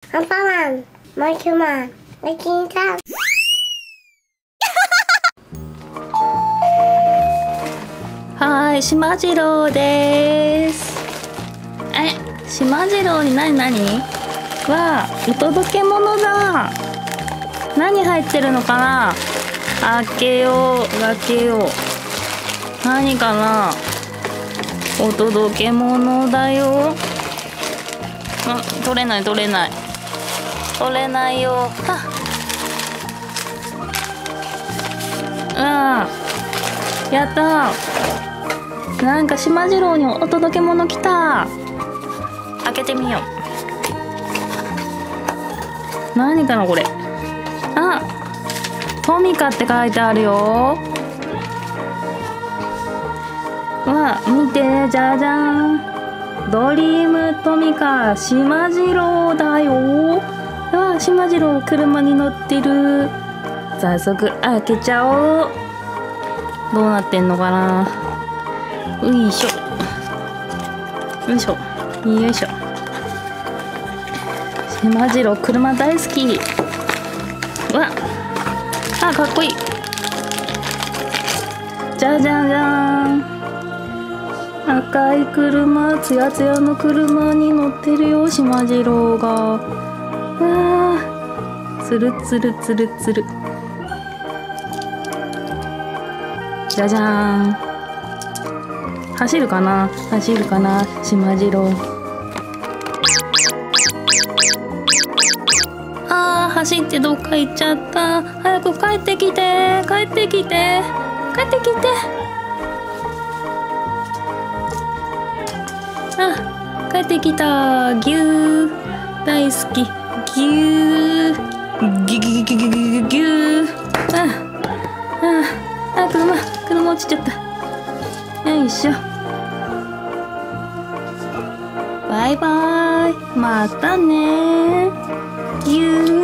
アンパンマン、マイクマン、レキンさん。 はい、しまじろうです。しまじろうに何わあ、お届け物だ。何入ってるのかな。開けよう。何かな。お届け物だよ。取れないよ。やったー。なんかしまじろうにお届け物来た。開けてみよう。何かなこれ。トミカって書いてあるよ。見て、じゃじゃん。ドリームトミカしまじろうだよ。しまじろう車に乗ってる。早速開けちゃおう。どうなってんのかな。よいしょ。しまじろう車大好き。かっこいい。じゃじゃんじゃん。赤い車、つやつやの車に乗ってるよ、しまじろうが。つる。じゃじゃーん。走るかな、しまじろう。走ってどっか行っちゃった。早く帰ってきて。帰ってきて。帰ってきた。ぎゅー。大好き。ぎゅー。ぎゅー。車落ちちゃった。よいしょ。バイバイ。またね。ぎゅー。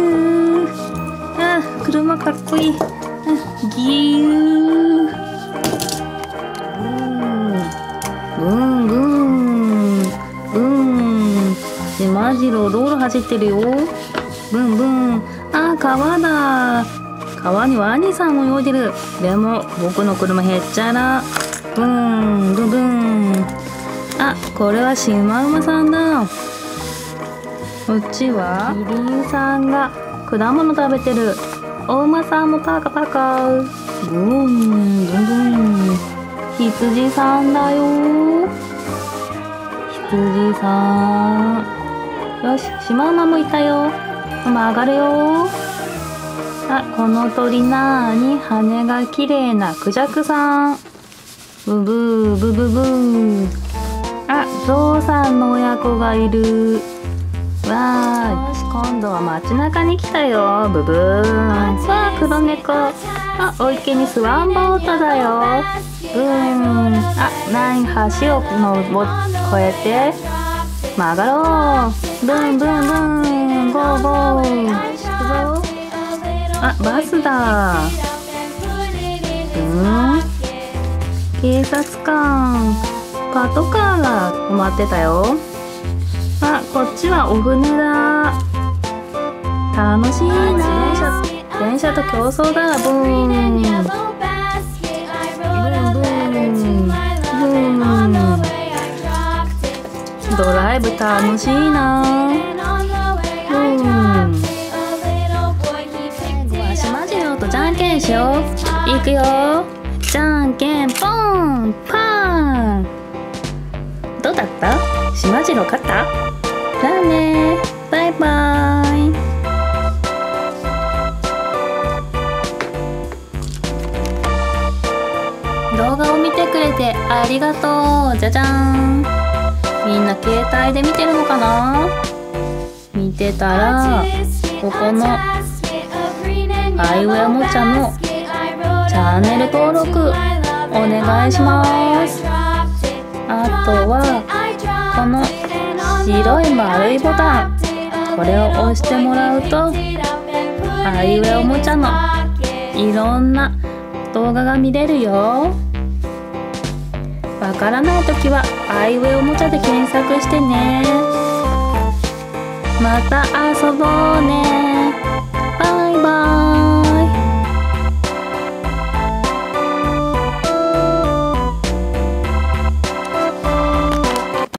車かっこいい。ぎゅー。ブン。しまじろう道路走ってるよ。ブン。川だ。川には兄さんも泳いでる。でも僕の車へっちゃら。ブン。これはシマウマさんだ。こっちはキリンさんが果物食べてる。お馬さんもパカ。ブン。羊さんだよ。羊さん。よし、シマウマもいたよ。上がるよ。この鳥なーに。羽が綺麗なクジャクさん。ブブー。ゾウさんの親子がいる。よし、今度は街中に来たよ。ブブー。黒猫。お池にスワンボートだよ。ブーン。橋を越えて曲がろう。ブン。ゴー。行くぞ。バスだ。警察官。パトカーが止まってたよ。こっちはお船だ。楽しいな。電車と競争だ。ブーン。ドライブ楽しいな。しまじろうとじゃんけんしよう。いくよ。じゃんけんポンパン。どうだった？しまじろう勝った？じゃあね。バイバイ。動画を見てくれてありがとう。じゃじゃん。みんな携帯で見てるのかな？見てたらここのアイウェアもちゃのチャンネル登録お願いします。あとはこの白い丸いボタン、これを押してもらうとアイウェアおもちゃのいろんな動画が見れるよ。わからないときはアイウェイおもちゃで検索してね。 また遊ぼうね。